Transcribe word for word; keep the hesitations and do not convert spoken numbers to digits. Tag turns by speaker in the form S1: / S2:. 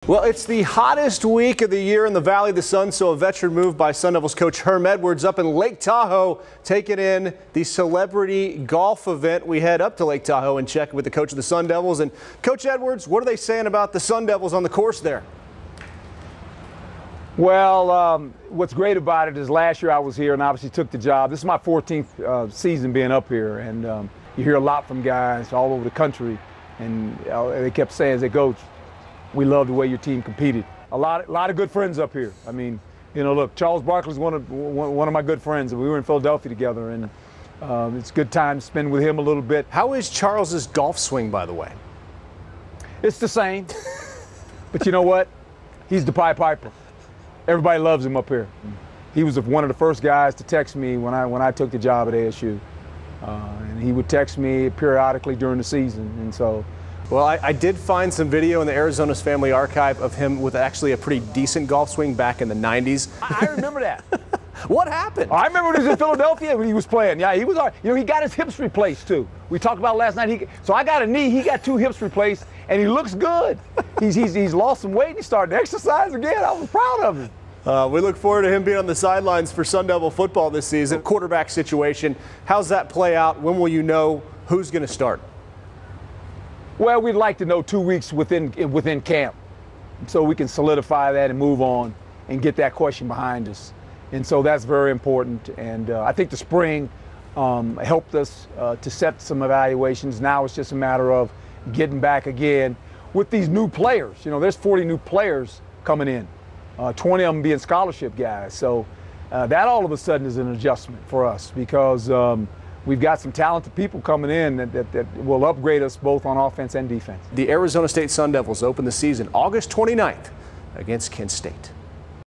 S1: Well, it's the hottest week of the year in the Valley of the Sun, so a veteran move by Sun Devils coach Herm Edwards up in Lake Tahoe, taking in the celebrity golf event. We head up to Lake Tahoe and check with the coach of the Sun Devils. And Coach Edwards, what are they saying about the Sun Devils on the course there?
S2: Well, um, what's great about it is last year I was here and obviously took the job. This is my fourteenth uh, season being up here, and um, you hear a lot from guys all over the country, and uh, they kept saying, as they go, we love the way your team competed. A lot, a lot of good friends up here. I mean, you know, look, Charles Barkley is one of one of my good friends. We were in Philadelphia together, and um, it's a good time to spend with him a little bit.
S1: How is Charles's golf swing, by the way?
S2: It's the same, but you know what? He's the Pied Piper. Everybody loves him up here. He was one of the first guys to text me when I when I took the job at A S U, uh, and he would text me periodically during the season, and so.
S1: Well, I, I did find some video in the Arizona's Family Archive of him with actually a pretty decent golf swing back in the nineties.
S2: I, I remember that.
S1: What happened?
S2: I remember when he was in Philadelphia when he was playing. Yeah, he was all right. You know, he got his hips replaced too. We talked about last night. He, so I got a knee, he got two hips replaced, and he looks good. He's, he's, he's lost some weight and he started to exercise again. I was proud of him.
S1: Uh, we look forward to him being on the sidelines for Sun Devil football this season. Quarterback situation, how's that play out? When will you know who's going to start?
S2: Well, we'd like to know two weeks within within camp, so we can solidify that and move on and get that question behind us. And so that's very important. And uh, I think the spring um, helped us uh, to set some evaluations. Now it's just a matter of getting back again with these new players. You know, there's forty new players coming in, uh, twenty of them being scholarship guys. So uh, that all of a sudden is an adjustment for us because um, we've got some talented people coming in that, that, that will upgrade us both on offense and defense.
S1: The Arizona State Sun Devils open the season August twenty-ninth against Kent State.